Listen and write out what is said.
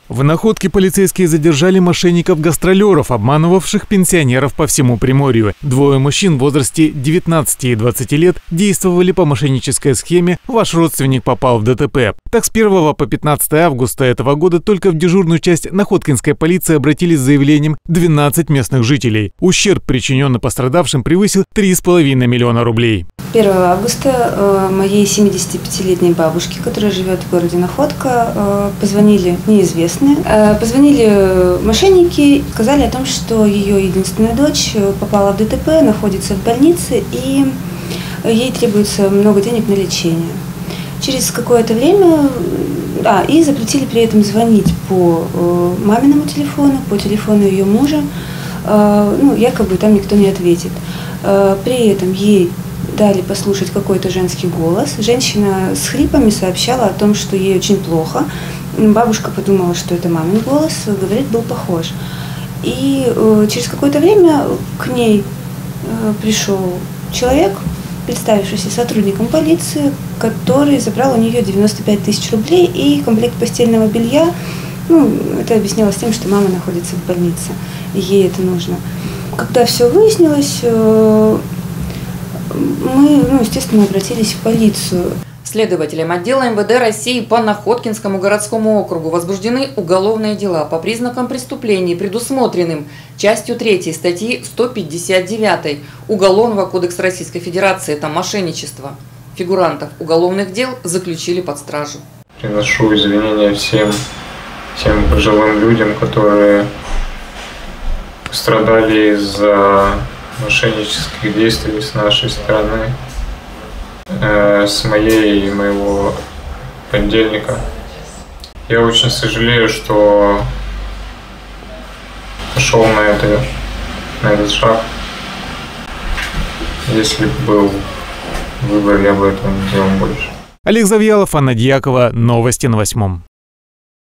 В Находке полицейские задержали мошенников-гастролеров, обманывавших пенсионеров по всему Приморью. Двое мужчин в возрасте 19 и 20 лет действовали по мошеннической схеме «Ваш родственник попал в ДТП». Так, с 1 по 15 августа этого года только в дежурную часть находкинской полиции обратились с заявлением 12 местных жителей. Ущерб, причиненный пострадавшим, превысил 3,5 миллиона рублей. 1 августа моей 75-летней бабушке, которая живет в городе Находка, позвонили неизвестные. Позвонили мошенники, сказали о том, что ее единственная дочь попала в ДТП, находится в больнице и ей требуется много денег на лечение. Через какое-то время, и запретили при этом звонить по маминому телефону, по телефону ее мужа, якобы там никто не ответит. При этом ей дали послушать какой-то женский голос. Женщина с хрипами сообщала о том, что ей очень плохо. Бабушка подумала, что это мамин голос, говорит, был похож. И через какое-то время к ней пришел человек, представившийся сотрудником полиции, который забрал у нее 95 тысяч рублей и комплект постельного белья. Это объяснялось тем, что мама находится в больнице, и ей это нужно. Когда все выяснилось, мы, естественно, обратились в полицию. Следователям отдела МВД России по Находкинскому городскому округу возбуждены уголовные дела по признакам преступлений, предусмотренным частью 3 статьи 159 Уголовного кодекса Российской Федерации, это мошенничество. Фигурантов уголовных дел заключили под стражу. Приношу извинения всем пожилым людям, которые пострадали из-за мошеннических действий с нашей стороны, с моей и моего подельника. Я очень сожалею, что пошел на этот шаг. Если бы был выбор, я бы этого не делал больше. Олег Завьялов, Анна Дьякова. Новости на 8.